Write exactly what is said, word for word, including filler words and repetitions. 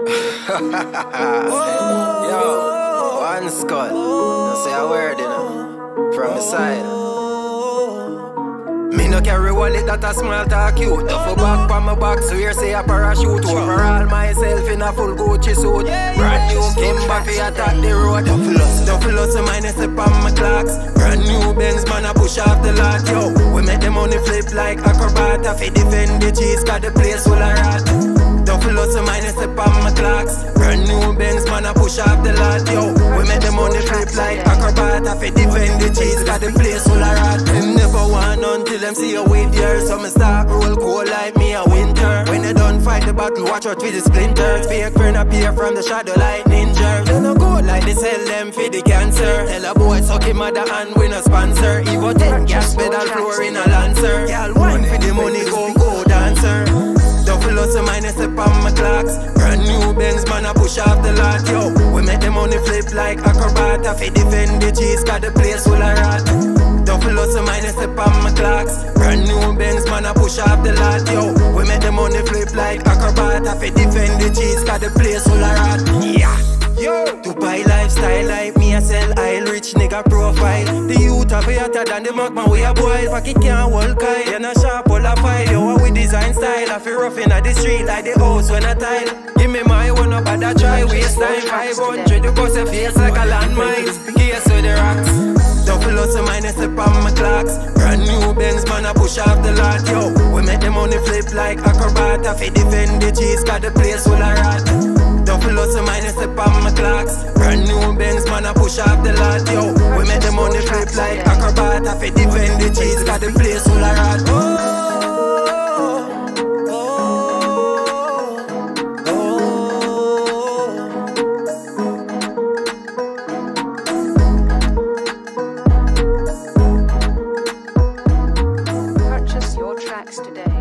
Yo, one skull. Don't say a word, you know. From the side. Me no carry wallet that a small talk cute. Duffel back from my back, so here say a parachute. Overall myself in a full Gucci suit. Brand new Kimber fi attack the road. Duffel us minus up on my clocks. Brand new Benz man a push off the lot. Yo, we make the money flip like acrobat. Fi defend the cheese, got the place full of rat. Duffel us minus up on my clocks. Brand new Benz man a push off the lot. Yo, we make the money flip like acrobat. Fi defend the cheese, got the place full of rat. Them never want none till them see you with yours. So me start roll cold like me a winter. When they done fight the battle, watch out with the splinters. Fake friend appear from the shadow like ninja. They no good like they sell them for the cancer. Tell a boy suck him mother and win a sponsor. Evo ten gas pedal floor in a Lancer. Y'all wine for the money, go go dancer. Duffel us a minus up on my clocks. Brand new Benz man a push off the lot. Yo, we make the money flip like acrobat. Fi defend the cheese, got the place full of rat. Duffel us a minus up on my clocks. Brand new Benz man a push off the lot. Yo, we make the money flip like acrobat. Fi defend the cheese, got the place full of rat. Yeah. Yo, Dubai lifestyle like me a sell oil, rich nigga profile. The youth are better than the mark man we a boil. Pocket can't hold kite, you not sharp all a file. Yo, what we design style, I feel rough in the street like the house when I tile. Give me my one up at that try, waste time. Five hundred, you bust your face like a landmine. Case with the rocks. Duffel us a minus up on my clocks. Brand new Benz man a push off the lot. Yo, we make the money flip like acrobat. Fi defend the cheese, got the place full of rat. Duffel us a minus up on my clocks. Brand new Benz man a push off the lot. Yo, we make the money flip like acrobat. Fi defend the cheese, got the place full of rat. Oh. Purchase your tracks today.